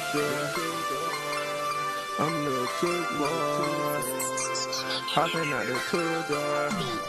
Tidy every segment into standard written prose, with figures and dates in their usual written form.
two-door. I'm a little two-boy, hopping out the two-door.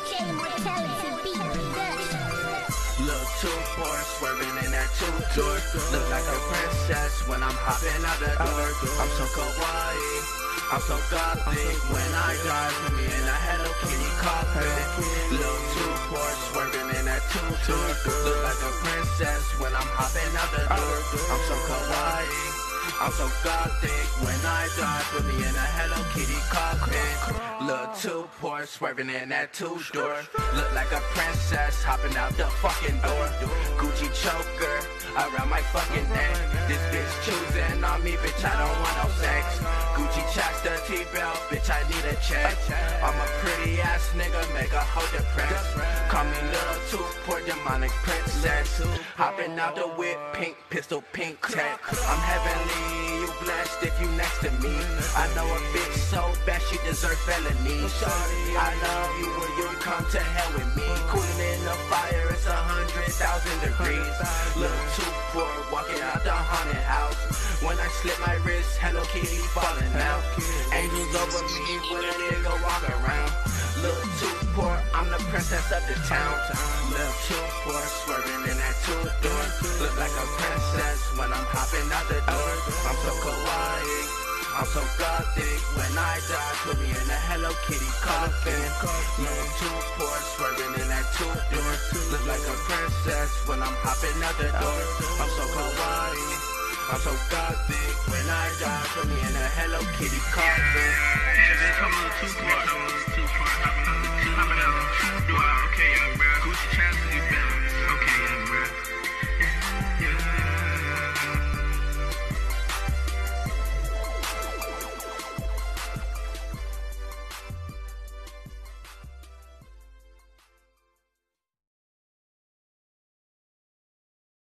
Little two-boy, swerving in that two-door. Look like a princess when I'm hopping out the door. I'm so kawaii, I'm so gothic. When I die, put me in a Hello Kitty coffin. Little two-boy, swerving in that two-door. Look like a princess when I'm hopping out the door. I'm so kawaii, I'm so gothic. When I die, put me in a Hello Kitty coffin. Little two-boy, swerving in that two-door. Look like a princess hopping out the fucking door. Gucci choker around my fucking neck. This bitch choosing on me, bitch, I don't want no sex. Gucci chastity belt, bitch, I need a check. I'm a pretty ass nigga, make a hoe depressed. Call me little two-boy, demonic princess. Hopping out the whip, pink pistol, pink tech. I'm heavenly, you blessed if you next to me. I know a bitch so bad she deserve felony. I love you when you come to hell with me. Cooling in the fire, it's 100,000 degrees. Little two-boy walking out the haunted house. When I slip my wrist, Hello Kitty falling out. Angels over me when a nigga walk around. Little two-boy, I'm the princess of the town. Little two-boy, swerving in that two-door. Look like a princess when I'm hopping out the door. I'm so kawaii, I'm so gothic. When I die, put me in a Hello Kitty coffin. Little two-boy, swerving in that two-door. Look like a princess when I'm hopping out the door. I'm so kawaii, I'm so gothic. When I die, put me in a Hello Kitty coffin. Yeah, they come on two-part,